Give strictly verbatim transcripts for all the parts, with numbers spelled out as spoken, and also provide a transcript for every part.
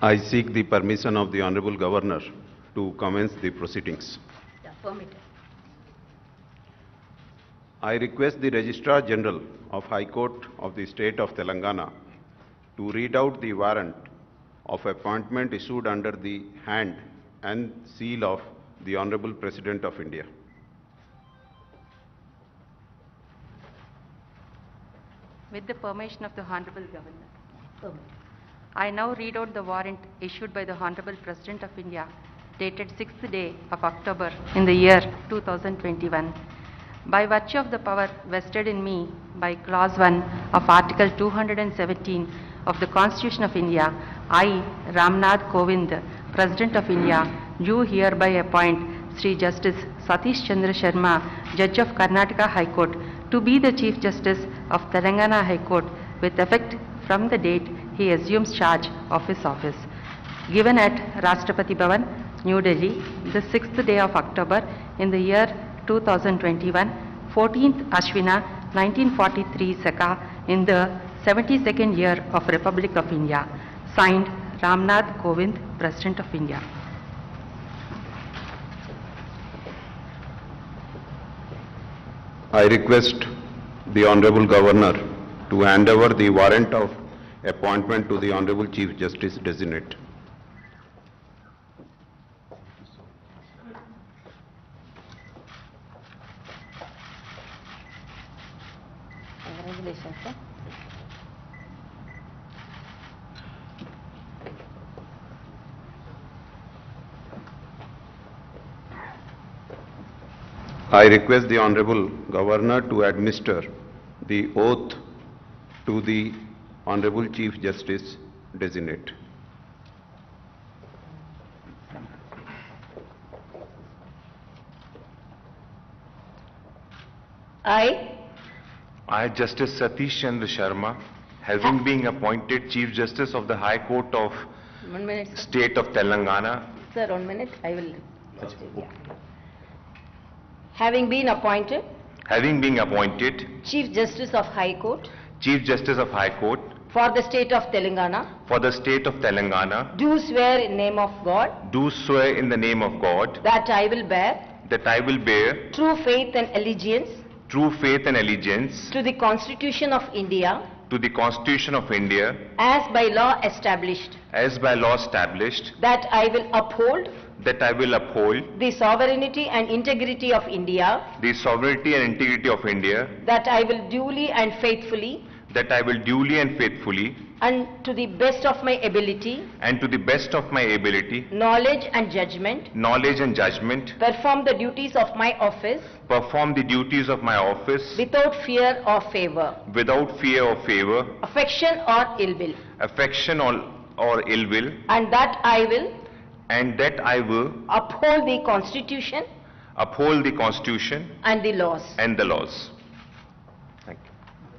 I seek the permission of the Honorable Governor to commence the proceedings. Yeah, permitted. I request the Registrar General of High Court of the State of Telangana to read out the warrant of appointment issued under the hand and seal of the Honorable President of India. With the permission of the Honorable Governor, Permitted. I now read out the warrant issued by the Honorable President of India, dated sixth day of October in the year two thousand twenty-one. By virtue of the power vested in me by Clause one of Article two hundred seventeen of the Constitution of India, I, Ramnath Kovind, President of India, do hereby appoint Sri Justice Satish Chandra Sharma, Judge of Karnataka High Court, to be the Chief Justice of Telangana High Court with effect from the date he assumes charge of his office. Given at Rashtrapati Bhavan, New Delhi, the sixth day of October in the year two thousand twenty-one, fourteenth Ashwina, nineteen forty-three Saka, in the seventy-second year of Republic of India. Signed, Ramnath Kovind, President of India. I request the Honorable Governor to hand over the warrant of appointment to the Honorable Chief Justice Designate. Congratulations, sir. I request the Honorable Governor to administer the oath to the Honorable Chief Justice Designate. I, I, Justice Satish Chandra Sharma, having been appointed Chief Justice of the High Court of one minute, sir. State of Telangana, Sir, one minute, I will. Yeah. Having been appointed having been appointed Chief Justice of High Court Chief Justice of High Court for the State of Telangana, for the State of Telangana, do swear in name of God do swear in the name of God that I will bear that I will bear true faith and allegiance true faith and allegiance to the Constitution of India to the Constitution of India as by law established, as by law established, that I will uphold that I will uphold the sovereignty and integrity of India, the sovereignty and integrity of India, that I will duly and faithfully that I will duly and faithfully and to the best of my ability, and to the best of my ability, knowledge and judgment, knowledge and judgment, perform the duties of my office perform the duties of my office without fear or favor, without fear or favor, affection or ill will, affection or, or ill will, and that I will and that I will uphold the Constitution uphold the Constitution and the laws. and the laws. Thank you.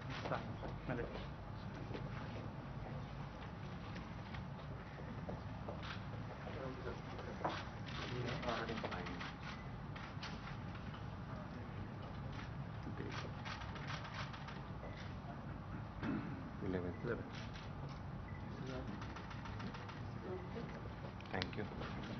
Thank you.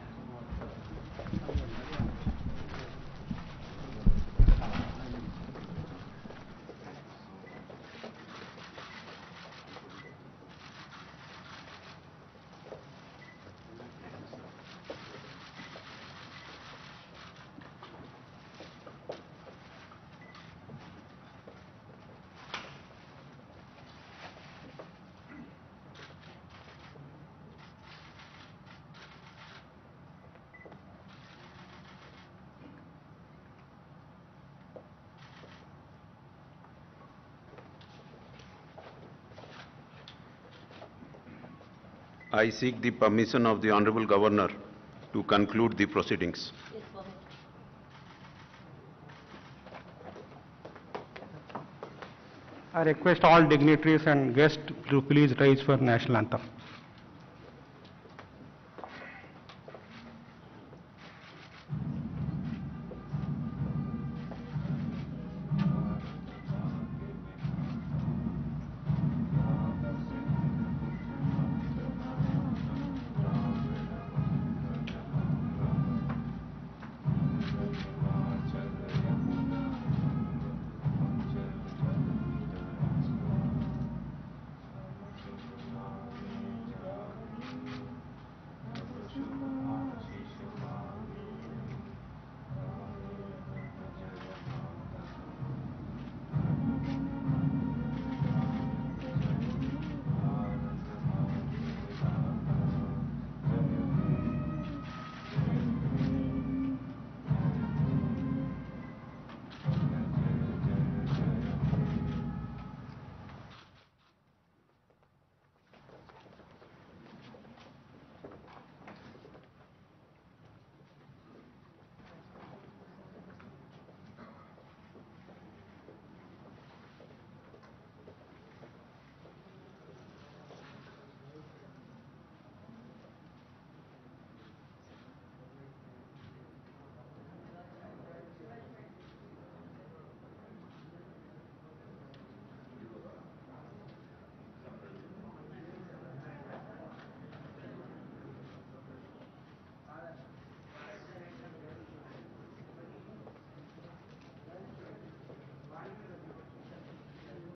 I seek the permission of the Honorable Governor to conclude the proceedings. I request all dignitaries and guests to please rise for national anthem.